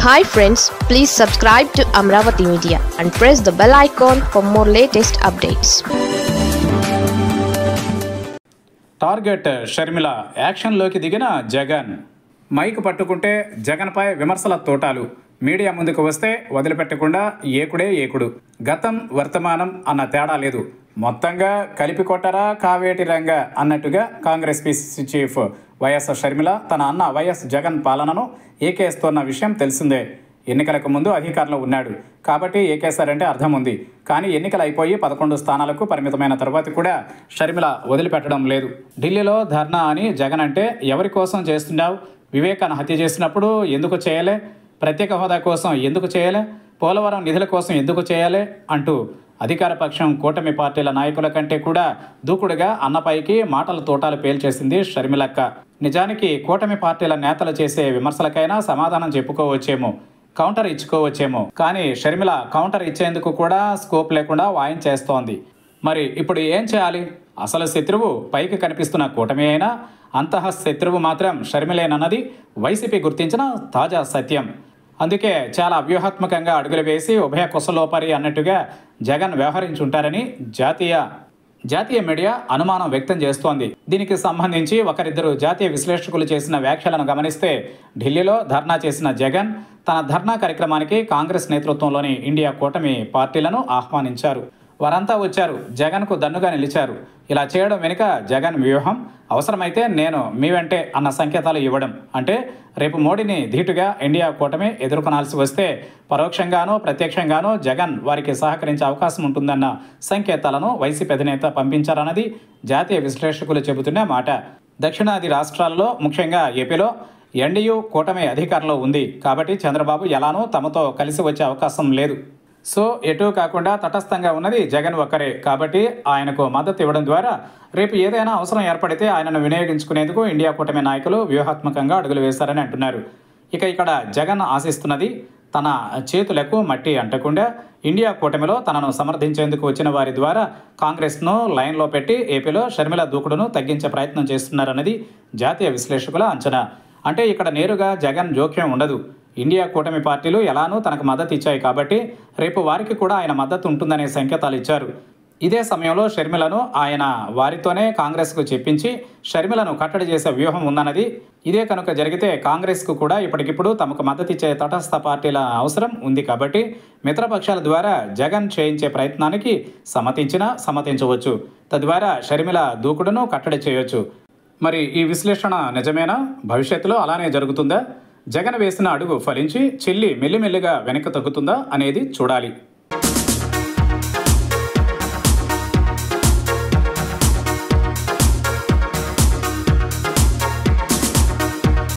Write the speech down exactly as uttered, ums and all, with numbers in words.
Hi friends, please subscribe to Amravati Media and press the bell icon for more latest updates. Target Sharmila యాక్షన్లోకి దిగిన Jagan. Mic పట్టుకుంటే జగన్పై విమర్శల తోటాలు. Media ముందుకు వస్తే వదిలిపెట్టకుండా ఏకుడే ఏకుడు. గతం వర్తమానం అన్న తేడా లేదు. మొత్తంగా కలిపి కొట్టరా కావేటి రంగ అన్నట్టుగా Congress PCC chief YS Sharmila తన అన్న వైఎస్ జగన్ పాలనను ఏకేస్తున్న విషయం తెలిసిందే. ఎన్నికలకు ముందు అధికారంలో ఉన్నాడు కాబట్టి ఏకేశారంటే అర్థం ఉంది. కానీ ఎన్నికలు అయిపోయి పదకొండు స్థానాలకు పరిమితమైన తర్వాత కూడా షర్మిల వదిలిపెట్టడం లేదు. ఢిల్లీలో ధర్నా అని జగన్ అంటే ఎవరి కోసం చేస్తున్నావు? వివేకాన్ని హత్య చేసినప్పుడు ఎందుకు చేయలే? ప్రత్యేక హోదా కోసం ఎందుకు చేయలే? పోలవరం నిధుల కోసం ఎందుకు చేయాలి అంటూ అధికార పక్షం కూటమి పార్టీల నాయకుల కంటే కూడా దూకుడుగా అన్నపైకి మాటల తోటాలు పేల్చేసింది షర్మిలక్క. నిజానికి కూటమి పార్టీల నేతలు చేసే విమర్శలకైనా సమాధానం చెప్పుకోవచ్చేమో, కౌంటర్ ఇచ్చుకోవచ్చేమో. కానీ షర్మిల కౌంటర్ ఇచ్చేందుకు కూడా స్కోప్ లేకుండా వాయించేస్తోంది. మరి ఇప్పుడు ఏం చేయాలి? అసలు శత్రువు పైకి కనిపిస్తున్న కూటమి అయినా అంతః శత్రువు మాత్రం షర్మిలేనన్నది వైసీపీ గుర్తించిన తాజా సత్యం. అందుకే చాలా వ్యూహాత్మకంగా అడుగులు వేసి ఉభయ కుశలోపరి అన్నట్టుగా జగన్ వ్యవహరించుంటారని జాతీయ జాతీయ మీడియా అనుమానం వ్యక్తం చేస్తోంది. దీనికి సంబంధించి ఒకరిద్దరు జాతీయ విశ్లేషకులు చేసిన వ్యాఖ్యలను గమనిస్తే ఢిల్లీలో ధర్నా చేసిన జగన్ తన ధర్నా కార్యక్రమానికి కాంగ్రెస్ నేతృత్వంలోని ఇండియా కూటమి పార్టీలను ఆహ్వానించారు. వారంతా వచ్చారు, జగన్కు దన్నుగా నిలిచారు. ఇలా చేయడం వెనుక జగన్ వ్యూహం. అవసరమైతే నేను మీ వెంటే అన్న సంకేతాలు ఇవ్వడం. అంటే రేపు మోడీని ధీటుగా ఇండియా కూటమి ఎదుర్కొనాల్సి వస్తే పరోక్షంగానో ప్రత్యక్షంగానో జగన్ వారికి సహకరించే అవకాశం ఉంటుందన్న సంకేతాలను వైసీపీ అధినేత పంపించారన్నది జాతీయ విశ్లేషకులు చెబుతున్న మాట. దక్షిణాది రాష్ట్రాల్లో ముఖ్యంగా ఏపీలో ఎన్డీయూ కూటమి అధికారంలో ఉంది కాబట్టి చంద్రబాబు ఎలానో తమతో కలిసి వచ్చే అవకాశం లేదు. సో ఎటూ కాకుండా తటస్థంగా ఉన్నది జగన్ ఒక్కరే కాబట్టి ఆయనకు మద్దతు ఇవ్వడం ద్వారా రేపు ఏదైనా అవసరం ఏర్పడితే ఆయనను వినియోగించుకునేందుకు ఇండియా కూటమి నాయకులు వ్యూహాత్మకంగా అడుగులు వేశారని అంటున్నారు. ఇక ఇక్కడ జగన్ ఆశిస్తున్నది తన చేతులకు మట్టి అంటకుండా ఇండియా కూటమిలో తనను సమర్థించేందుకు వచ్చిన వారి ద్వారా కాంగ్రెస్ను లైన్లో పెట్టి ఏపీలో షర్మిల దూకుడును తగ్గించే ప్రయత్నం చేస్తున్నారన్నది జాతీయ విశ్లేషకుల అంచనా. అంటే ఇక్కడ నేరుగా జగన్ జోక్యం ఉండదు. ఇండియా కూటమి పార్టీలు ఎలానూ తనకు మద్దతు ఇచ్చాయి కాబట్టి రేపు వారికి కూడా ఆయన మద్దతు ఉంటుందనే సంకేతాలు ఇచ్చారు. ఇదే సమయంలో షర్మిలను ఆయన వారితోనే కాంగ్రెస్కు చెప్పించి షర్మిలను కట్టడి చేసే వ్యూహం ఉందన్నది. ఇదే కనుక జరిగితే కాంగ్రెస్కు కూడా ఇప్పటికిప్పుడు తమకు మద్దతు ఇచ్చే తటస్థ పార్టీల అవసరం ఉంది కాబట్టి మిత్రపక్షాల ద్వారా జగన్ చేయించే ప్రయత్నానికి సమ్మతించినా సమ్మతించవచ్చు. తద్వారా షర్మిల దూకుడును కట్టడి చేయొచ్చు. మరి ఈ విశ్లేషణ నిజమేనా? భవిష్యత్తులో అలానే జరుగుతుందా? జగన్ వేసిన అడుగు ఫలించి చెల్లి మెల్లిమెల్లిగా వెనక్కి తగ్గుతుందా అనేది చూడాలి.